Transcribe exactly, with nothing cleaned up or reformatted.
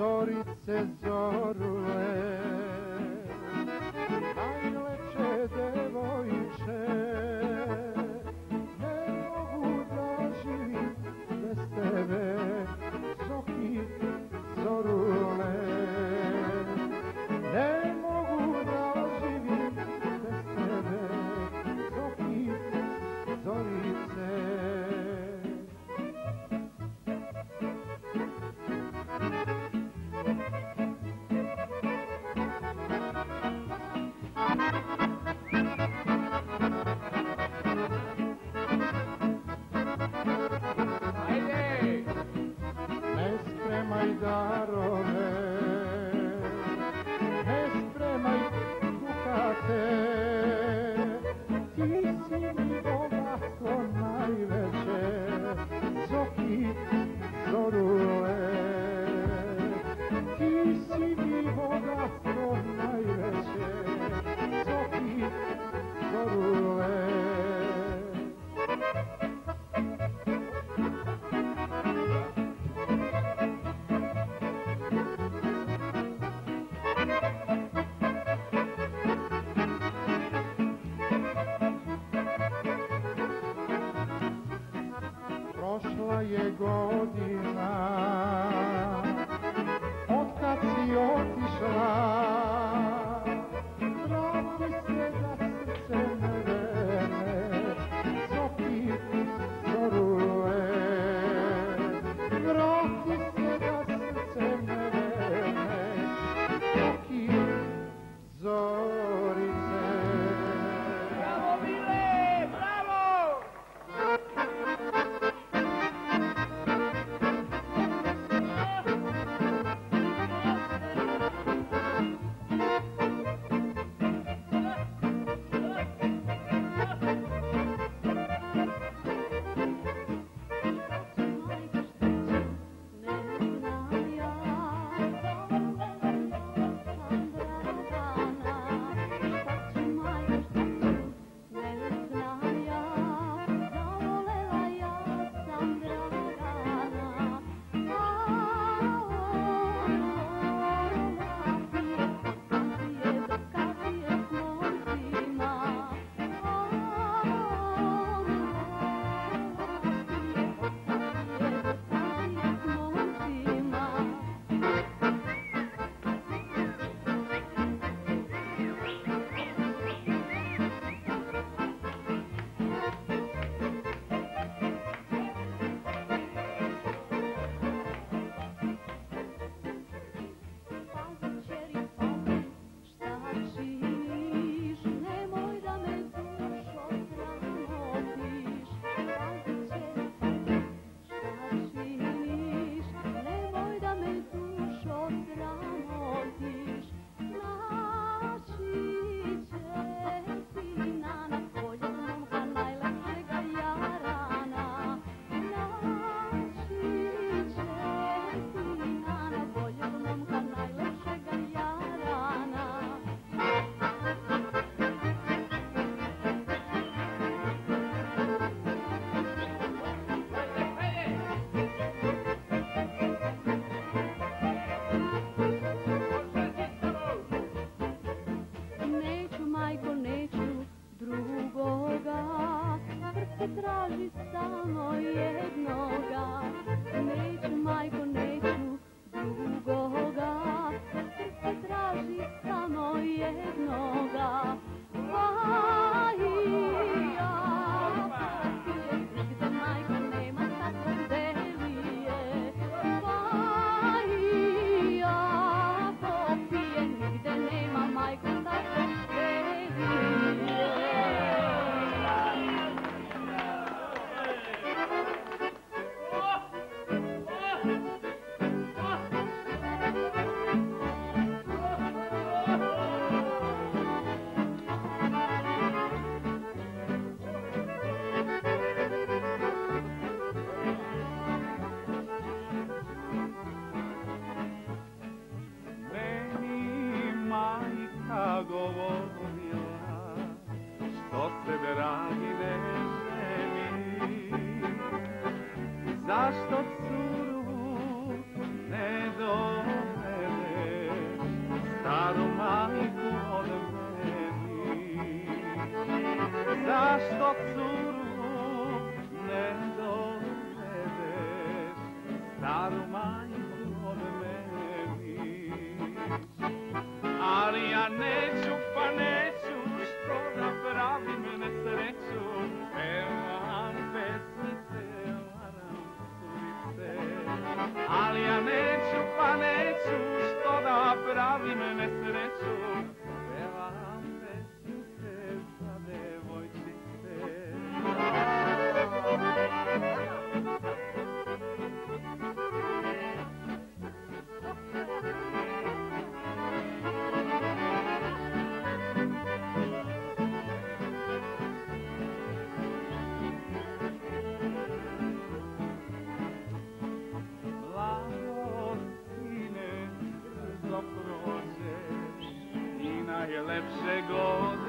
zorice zorule, najlepše devojče, ne mogu da živim bez tebe, Zoki zorule, ne mogu da živim bez tebe, Zoki zorice. Darove, ne spremaj dukate, ti si mi bogatstvo najveće, Zoki zorule, ti si mi bogatstvo najveće, Zoki zorule. Prošla je godina otkad si otišla, vrati se da srce me vene, Zoki zorule, vrati se da srce me vene, Zoki zorice. Bravo, Mile, bravo! Traži samo jednoga, neću majko, neću drugoga, srce traži samo jednoga, pa i ja, nigde majko nema tako delije, pa i ja, popije, nigde nema majko tako delije. govorila, što se dragi ne želi, zašto curu ne dovela. zašto curu ne dovedeš, staru majku od meni. Ali ja neću, pa neću, što da pravim nesreću, pevam pesmice, varam curice. Ali ja neću, pa neću, što da pravim nesreću, pevam pesmice za devojčice. Najlepsze godine